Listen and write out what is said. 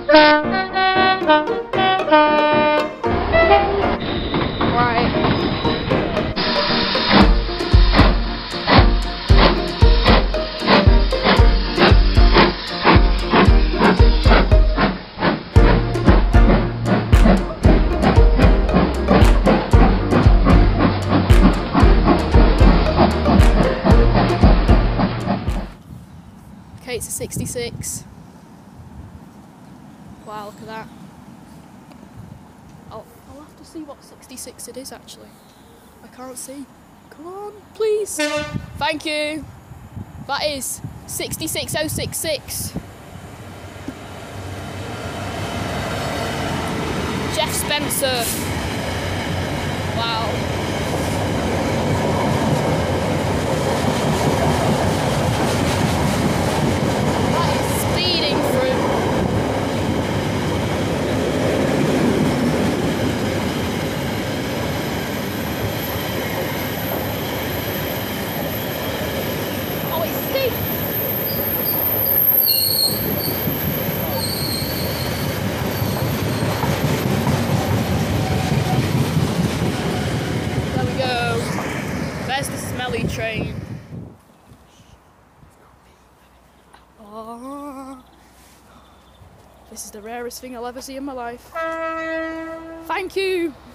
Right. Okay, it's a 66. Wow, look at that. I'll have to see what 66 it is actually. I can't see. Come on, please. Thank you. That is 66066. Jeff Spencer. Wow. That is speeding through. Oh, it's steep. There we go. There's the smelly train. Oh, this is the rarest thing I'll ever see in my life. Thank you.